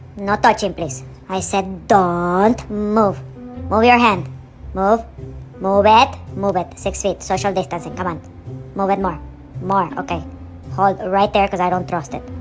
No touching, please. I said don't move. Move your hand. Move. Move it. Move it. 6 feet. Social distancing. Come on. Move it more. More. Okay. Hold right there because I don't trust it.